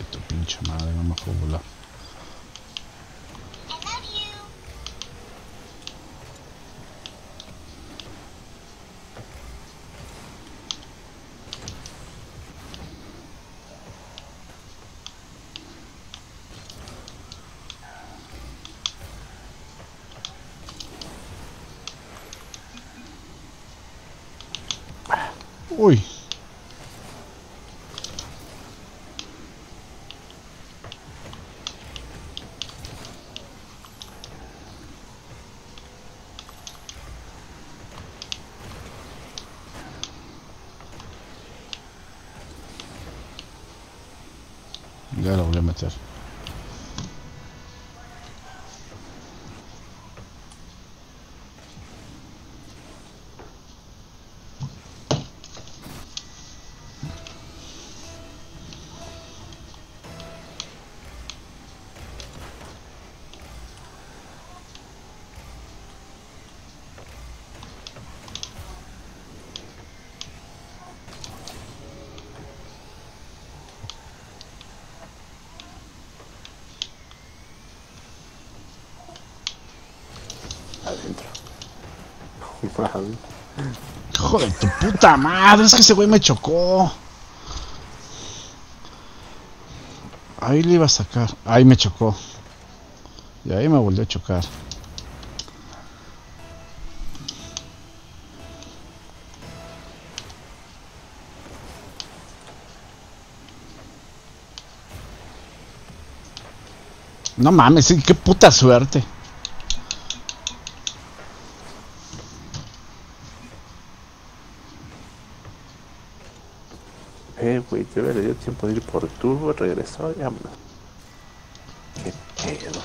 tu pinche madre, no me puedo volar. Uy. Ya lo voy a meter. Adentro. Hijo de tu puta madre, es que ese güey me chocó. Ahí le iba a sacar. Ahí me chocó. Y ahí me volvió a chocar. No mames, sí, qué puta suerte. Güey, te le dio tiempo de ir por turbo, regresó y vámonos. Qué pedo.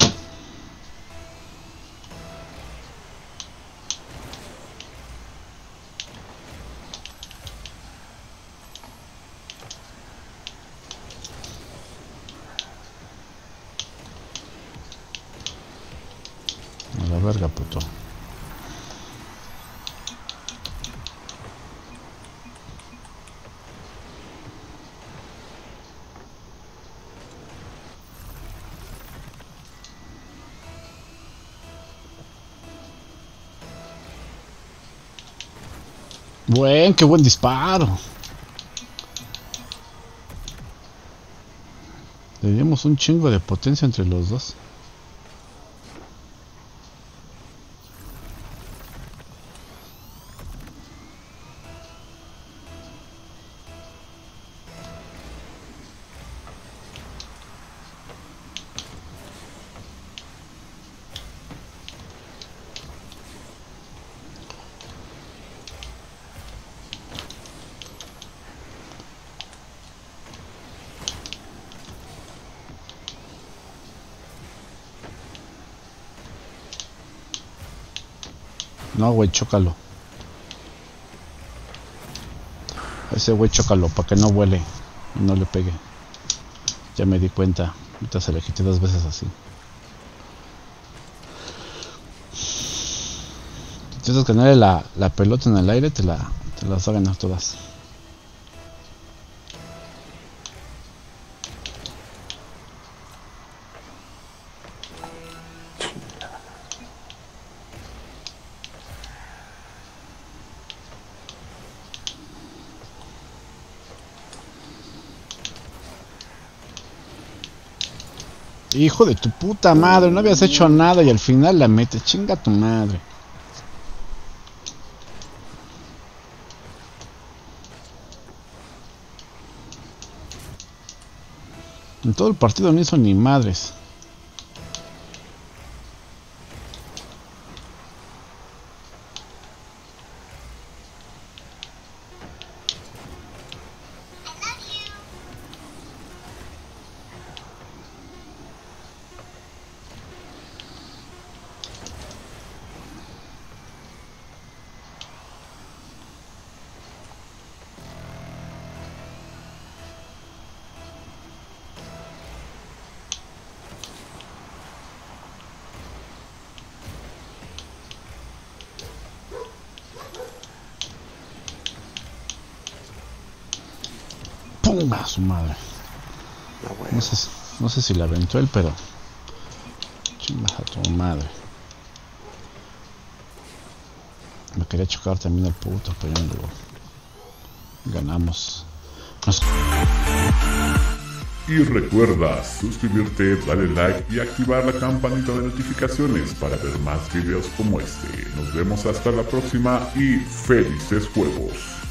A la verga, puto. Qué buen disparo. Le dimos un chingo de potencia entre los dos. No, güey, chócalo. Ese güey chócalo para que no vuele y no le pegue. Ya me di cuenta. Ahorita se le quité 2 veces así. Si intentas ganarle la pelota en el aire, te las va a ganar todas. Hijo de tu puta madre, no habías hecho nada y al final la metes. Chinga tu madre. En todo el partido no hizo ni madres. ¡Pum! A su madre. bueno. No sé si la aventó él, pero... Chingas a tu madre. Me quería chocar también el puto, pero ya no lo ganamos. Y recuerda suscribirte, darle like y activar la campanita de notificaciones para ver más videos como este. Nos vemos hasta la próxima y felices juegos.